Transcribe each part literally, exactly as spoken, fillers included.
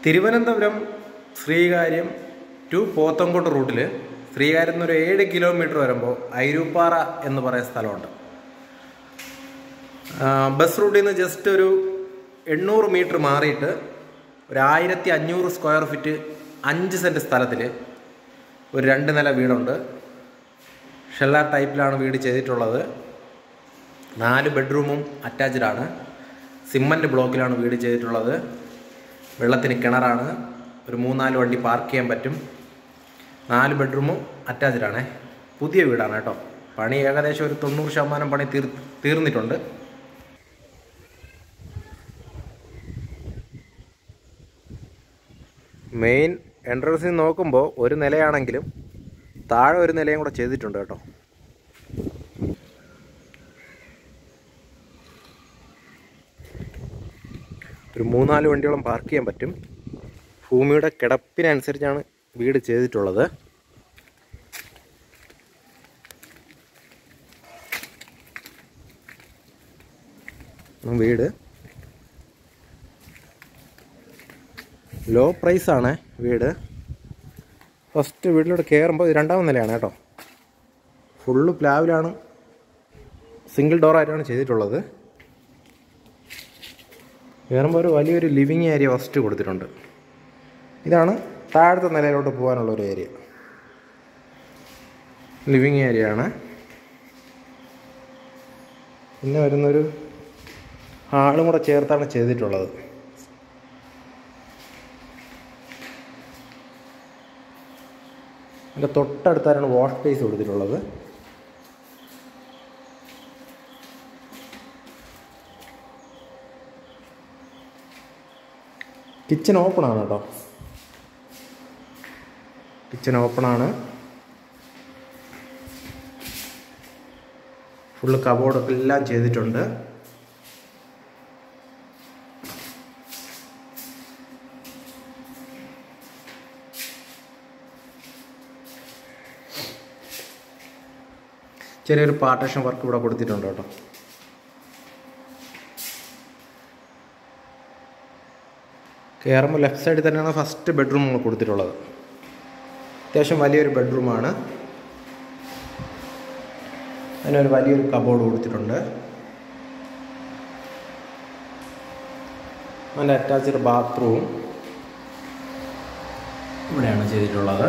Thiruvananthapuram Sreekaryam to പോത്തങ്കോട്ട് റൂട്ടിൽ ശ്രീകാര്യം എന്നൊരു ഏഴ് കിലോമീറ്റർ വരുമ്പോൾ ഐരൂപ്പാറ എന്ന് പറയുന്ന സ്ഥലമുണ്ട്. ബസ് റൂട്ടിൽ നിന്ന് ജസ്റ്റ് ഒരു എണ്ണൂറ് മീറ്റർ മാറിയിട്ട് ഒരു ആയിരത്തി അഞ്ഞൂറ് സ്ക്വയർ ഫീറ്റ് അഞ്ച് സെൻറ്റ് സ്ഥലത്തിൽ ഒരു രണ്ട് നില വീടുണ്ട്. ഷെല്ലാർ ടൈപ്പിലാണ് വീട് ചെയ്തിട്ടുള്ളത്. നാല് ബെഡ്റൂമും അറ്റാച്ച്ഡാണ്. സിമൻറ്റ് ബ്ലോക്കിലാണ് വീട് ചെയ്തിട്ടുള്ളത്. വെള്ളത്തിന് കിണറാണ്. ഒരു മൂന്നാല് വണ്ടി പാർക്ക് ചെയ്യാൻ പറ്റും. നാല് ബെഡ്റൂമും അറ്റാച്ച്ഡാണ്. പുതിയ വീടാണ് കേട്ടോ. പണി ഏകദേശം ഒരു തൊണ്ണൂറ് ശതമാനം പണി തീർ തീർന്നിട്ടുണ്ട്. മെയിൻ എൻട്രൻസിൽ നോക്കുമ്പോൾ ഒരു നിലയാണെങ്കിലും താഴെ ഒരു നിലയും കൂടെ ചെയ്തിട്ടുണ്ട് കേട്ടോ. ഒരു മൂന്നാല് വണ്ടിയോളം പാർക്ക് ചെയ്യാൻ പറ്റും. ഭൂമിയുടെ കിടപ്പിനനുസരിച്ചാണ് വീട് ചെയ്തിട്ടുള്ളത്. വീട് ലോ പ്രൈസാണ് വീട്. ഫസ്റ്റ് വീട്ടിലോട്ട് കയറുമ്പോൾ രണ്ടാമത് നിലയാണ് കേട്ടോ. ഫുള്ള് പ്ലാവിലാണ്, സിംഗിൾ ഡോറായിട്ടാണ് ചെയ്തിട്ടുള്ളത്. കയറുമ്പോൾ ഒരു വലിയൊരു ലിവിങ് ഏരിയ ഫസ്റ്റ് കൊടുത്തിട്ടുണ്ട്. ഇതാണ് താഴത്തെ നിലയിലോട്ട് പോകാനുള്ളൊരു ഏരിയ. ലിവിങ് ഏരിയ ആണ്. പിന്നെ വരുന്നൊരു ഹാളും കൂടെ ചേർത്താണ് ചെയ്തിട്ടുള്ളത്. അതിൻ്റെ തൊട്ടടുത്താണ് വാഷ് സ്പേസ് കൊടുത്തിട്ടുള്ളത്. കിച്ചൺ ഓപ്പണാണ് കേട്ടോ. കിച്ചൺ ഓപ്പണാണ്. ഫുള്ള് കബോർഡൊക്കെ എല്ലാം ചെയ്തിട്ടുണ്ട്. ചെറിയൊരു പാർട്ടീഷൻ വർക്ക് ഇവിടെ കൊടുത്തിട്ടുണ്ട് കേട്ടോ. കയറുമ്പോൾ ലെഫ്റ്റ് സൈഡിൽ തന്നെയാണ് ഫസ്റ്റ് ബെഡ്റൂം നമ്മൾ കൊടുത്തിട്ടുള്ളത്. അത്യാവശ്യം വലിയൊരു ബെഡ്റൂമാണ്. അതിനൊരു വലിയൊരു കബോർഡ് കൊടുത്തിട്ടുണ്ട്. അതിൻ്റെ അറ്റാച്ച്ഡ് ബാത്റൂം ഇവിടെയാണ് ചെയ്തിട്ടുള്ളത്.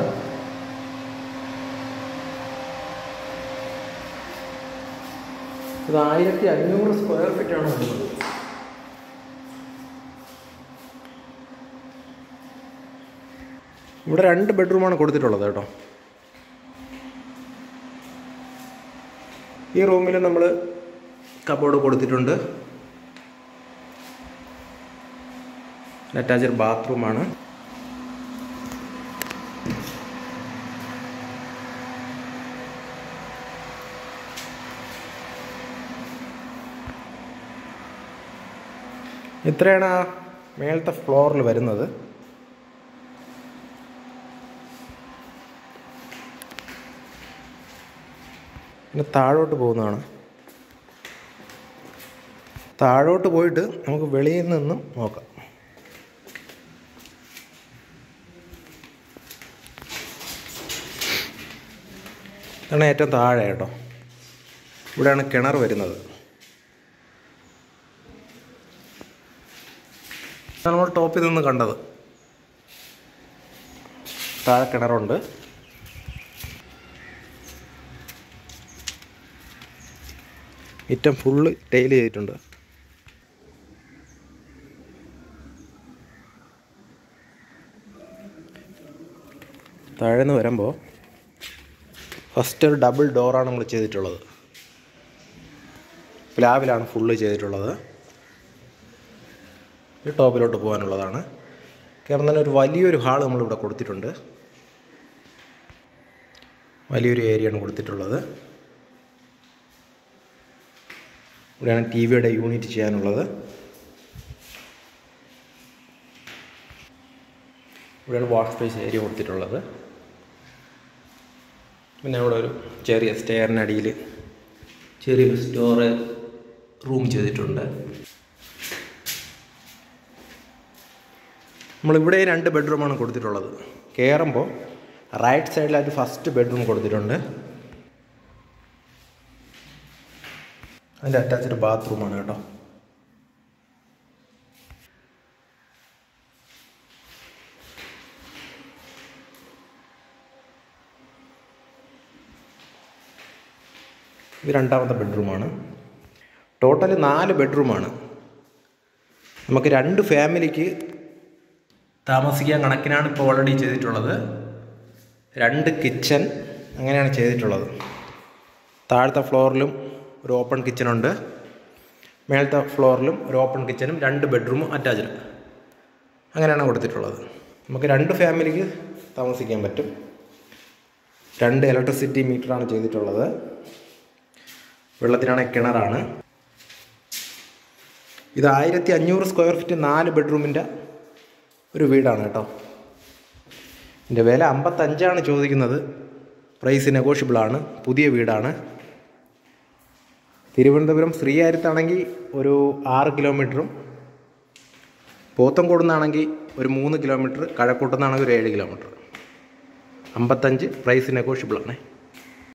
ഇത് ആയിരത്തി അഞ്ഞൂറ് സ്ക്വയർ ഫീറ്റാണ് വരുന്നത്. ഇവിടെ രണ്ട് ബെഡ്റൂമാണ് കൊടുത്തിട്ടുള്ളത് കേട്ടോ. ഈ റൂമിൽ നമ്മൾ കബോർഡ് കൊടുത്തിട്ടുണ്ട്. അറ്റാച്ച്ഡ് ബാത്റൂമാണ്. ഇത്രയാണ് ആ മേളത്തെ ഫ്ലോറിൽ വരുന്നത്. പിന്നെ താഴോട്ട് പോകുന്നതാണ്. താഴോട്ട് പോയിട്ട് നമുക്ക് വെളിയിൽ നിന്നും നോക്കാം. ഇതാണ് ഏറ്റവും താഴെ കേട്ടോ. ഇവിടെയാണ് കിണർ വരുന്നത്. നമ്മൾ ടോപ്പിൽ നിന്ന് കണ്ടത്. താഴെ കിണറുണ്ട്. ഏറ്റവും ഫുള്ള് ടൈൽ ചെയ്തിട്ടുണ്ട്. താഴെ നിന്ന് വരുമ്പോൾ ഫസ്റ്റ് ഒരു ഡബിൾ ഡോറാണ് നമ്മൾ ചെയ്തിട്ടുള്ളത്. പ്ലാവിലാണ് ഫുള്ള് ചെയ്തിട്ടുള്ളത്. ടോപ്പിലോട്ട് പോകാനുള്ളതാണ്. കാരണം തന്നെ ഒരു വലിയൊരു ഹാൾ നമ്മളിവിടെ കൊടുത്തിട്ടുണ്ട്. വലിയൊരു ഏരിയയാണ് കൊടുത്തിട്ടുള്ളത്. ഇവിടെയാണ് ടി വിയുടെ യൂണിറ്റ് ചെയ്യാനുള്ളത്. ഇവിടെയാണ് വാഷ് സ്പേസ് ഏരിയ കൊടുത്തിട്ടുള്ളത്. പിന്നെ ഇവിടെ ഒരു ചെറിയ സ്റ്റെയറിനടിയിൽ ചെറിയൊരു സ്റ്റോർ റൂം ചെയ്തിട്ടുണ്ട്. നമ്മളിവിടെ രണ്ട് ബെഡ്റൂമാണ് കൊടുത്തിട്ടുള്ളത്. കയറുമ്പോൾ റൈറ്റ് സൈഡിലായിട്ട് ഫസ്റ്റ് ബെഡ്റൂം കൊടുത്തിട്ടുണ്ട്. അതിൻ്റെ അറ്റാച്ച്ഡ് ബാത്റൂമാണ് കേട്ടോ. ഇത് രണ്ടാമത്തെ ബെഡ്റൂമാണ്. ടോട്ടൽ നാല് ബെഡ്റൂമാണ്. നമുക്ക് രണ്ട് ഫാമിലിക്ക് താമസിക്കാൻ കണക്കിനാണ് ഇപ്പോൾ ഓൾറെഡി ചെയ്തിട്ടുള്ളത്. രണ്ട് കിച്ചൺ അങ്ങനെയാണ് ചെയ്തിട്ടുള്ളത്. താഴത്തെ ഫ്ലോറിലും ഒരു ഓപ്പൺ കിച്ചണുണ്ട്, മേളത്തെ ഫ്ലോറിലും ഒരു ഓപ്പൺ കിച്ചനും രണ്ട് ബെഡ്റൂമും അറ്റാച്ച്ഡ് അങ്ങനെയാണ് കൊടുത്തിട്ടുള്ളത്. നമുക്ക് രണ്ട് ഫാമിലിക്ക് താമസിക്കാൻ പറ്റും. രണ്ട് ഇലക്ട്രിസിറ്റി മീറ്ററാണ് ചെയ്തിട്ടുള്ളത്. വെള്ളത്തിനാണ് കിണറാണ്. ഇത് ആയിരത്തി അഞ്ഞൂറ് സ്ക്വയർ ഫീറ്റ് നാല് ബെഡ്റൂമിൻ്റെ ഒരു വീടാണ് കേട്ടോ. ഇതിൻ്റെ വില അമ്പത്തഞ്ചാണ് ചോദിക്കുന്നത്. പ്രൈസ് നെഗോഷ്യബിളാണ്. പുതിയ വീടാണ്. തിരുവനന്തപുരം ശ്രീകാര്യത്താണെങ്കിൽ ഒരു ആറ് കിലോമീറ്ററും, പോത്തൻകോട് നിന്നാണെങ്കിൽ ഒരു മൂന്ന് കിലോമീറ്റർ, കഴക്കൂട്ടം നിന്നാണെങ്കിൽ ഒരു ഏഴ് കിലോമീറ്റർ. അമ്പത്തഞ്ച് പ്രൈസ് നെഗോഷ്യബിളാണ്.